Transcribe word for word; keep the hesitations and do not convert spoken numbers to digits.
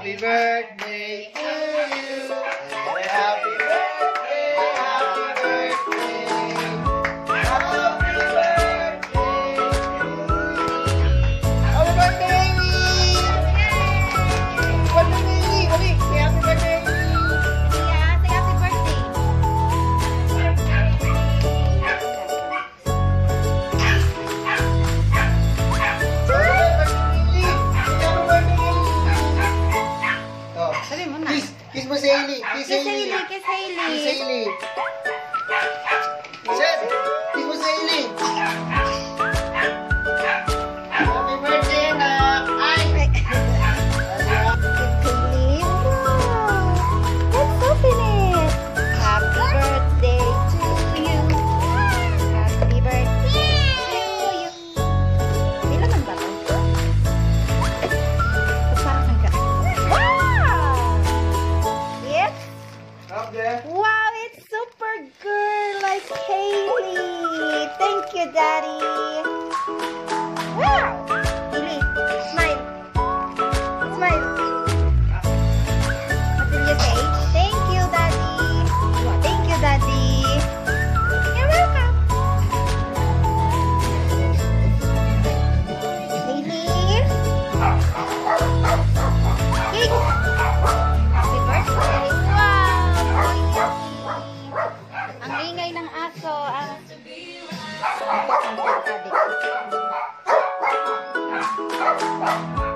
Happy birthday to you. Happy birthday, happy birthday. Happy birthday to you. Happy birthday, Amy! Happy birthday, Amy! Happy birthday, Amy! Yeah, say happy birthday. Sabi mo na. Kiss, kiss mo si Hailey. Kiss Kiss Hailey. Hailey, kiss Hailey. Kiss Hailey. Sir, kiss mo si Hailey. Happy birthday, anak. Ay! Hailey, wow. Let's open it. Happy birthday to you. Happy birthday to you. May laman ba ito? Parang hanggang. Wow! Yes? Up there. Wow, it's super girl like Hailey. Thank you, Daddy. Wow! Hailey, smile. Smile. What did you say? Thank you, Daddy. Wow, thank you, Daddy. You're welcome. Hailey. Cake. Happy birthday. Wow! Ang ingay ng aso. Ang important for adik.